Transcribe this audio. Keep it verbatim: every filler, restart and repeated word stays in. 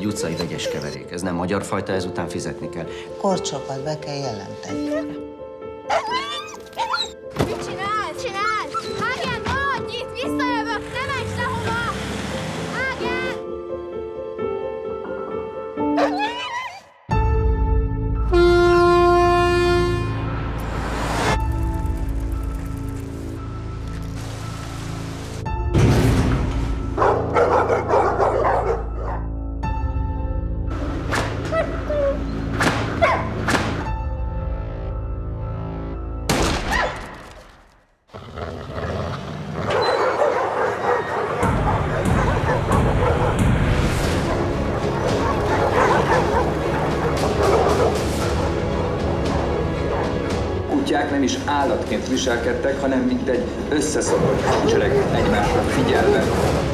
egy utcai vegyes keverék. Ez nem magyar fajta, ezután fizetni kell. Korcsokat be kell jelenteni. Mit csinálsz? Csinálsz? Ágen, maradj itt! Visszajövök! Ne menj sehova! Ágen! Kutyák nem is állatként viselkedtek, hanem mint egy összeszokott hadsereg egymásra figyelve.